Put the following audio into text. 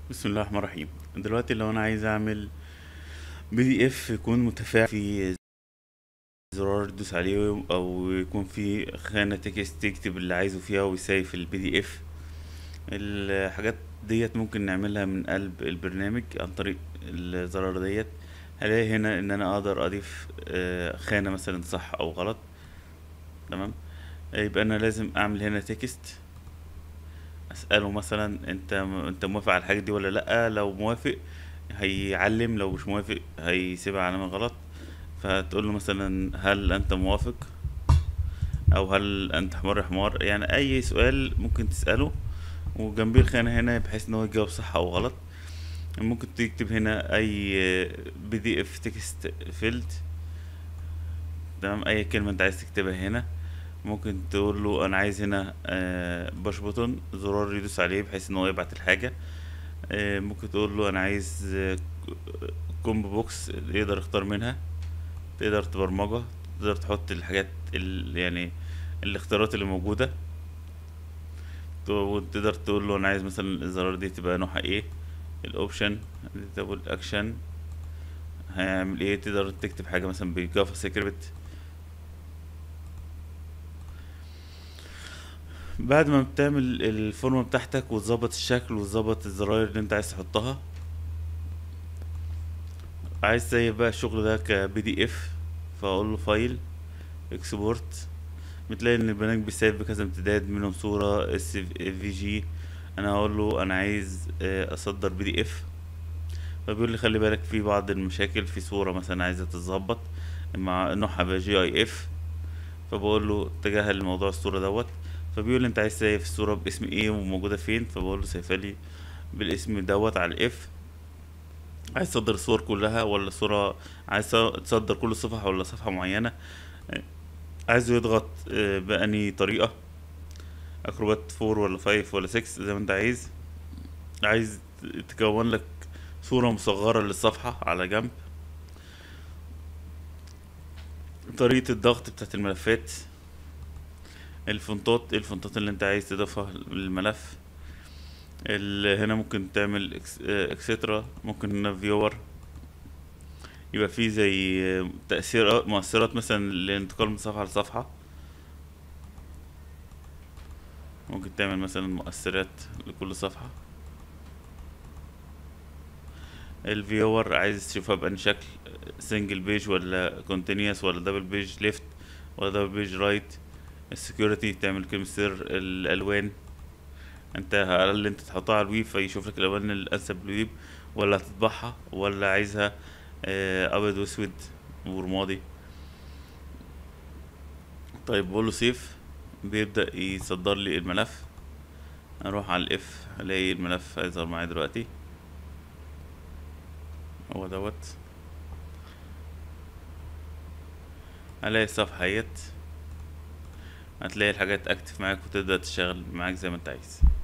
بسم الله الرحمن الرحيم. دلوقتي لو انا عايز اعمل PDF يكون متفاعل في زرار تدوس عليه او يكون في خانة تكست تكتب اللي عايزه فيها ويسيف PDF. الحاجات ديت ممكن نعملها من قلب البرنامج عن طريق الزرار ديت. هلاقي هنا ان انا اقدر اضيف خانة مثلا صح او غلط. تمام. يبقى انا لازم اعمل هنا تكست اساله مثلا انت موافق على الحاجه دي ولا لا. لو موافق هيعلم، لو مش موافق هيسيبها علامه غلط. فتقول له مثلا هل انت موافق او هل انت حمار حمار، يعني اي سؤال ممكن تساله وجنبيه الخانه هنا بحيث ان هو يجاوب صح او غلط. ممكن تكتب هنا اي PDF تكست فيلد. تمام، اي كلمه انت عايز تكتبها هنا. ممكن تقول له انا عايز هنا باش بوتون زرار يدوس عليه بحيث ان هو يبعت الحاجه. ممكن تقول له انا عايز كومبو بوكس يقدر يختار منها. تقدر تبرمجها، تقدر تحط الحاجات يعني الاختيارات اللي موجودة. وتقدر تقول له انا عايز مثلا الزرار دي تبقى نوعها ايه. الاوبشن تقول اكشن هيعمل ايه. تقدر تكتب حاجة مثلا بجافا سكريبت. بعد ما بتعمل الفورمة بتاعتك وتظبط الشكل وتظبط الزراير اللي انت عايز تحطها، عايز تسيب بقى الشغل ده كBDF، فاقول له فايل اكسبورت. بتلاقي ان البرنامج بيسيف بكذا امتداد منهم صورة SVG. انا هقول له انا عايز اصدر PDF. فبيقول لي خلي بالك في بعض المشاكل في صورة مثلا عايزة تتظبط مع نوعها بقى GIF. فبقول له تجاهل موضوع الصورة دوت. فبيقول لي انت عايز تسيف الصورة باسم ايه وموجودة فين. فبقول له سيفها لي بالاسم دوت على الاف. عايز تصدر الصور كلها ولا صورة، عايز تصدر كل صفحة ولا صفحة معينة. عايزه يضغط بأني طريقة، اكروبات فور ولا فايف ولا سكس زي ما انت عايز. عايز تكون لك صورة مصغرة للصفحة على جنب. طريقة الضغط بتاعت الملفات. الفونتات، ايه الفونتات اللي انت عايز تضيفها للملف. هنا ممكن تعمل اكسترا. ممكن هنا فيور يبقى فيه زي تأثير مؤثرات مثلا للانتقال من صفحة لصفحة. ممكن تعمل مثلا مؤثرات لكل صفحة. الفيور عايز تشوفها بأني شكل، سنجل بيج ولا كونتينيوس ولا دبل بيج ليفت ولا دبل بيج رايت. السكيورتي تعمل كلمة سر. الألوان، انت هل انت تحطها على الويب فيشوف لك الألوان الأنسب للويب، ولا هتطبعها ولا عايزها أبيض وأسود ورمادي. طيب بقوله سيف، بيبدأ يصدر لي الملف. اروح على الاف الاقي الملف هيظهر معايا دلوقتي. هو دوت. هلاقي الصفحة اهيت. هتلاقي الحاجات اكتف معاك وتبدأ تشتغل معاك زي ما انت عايز.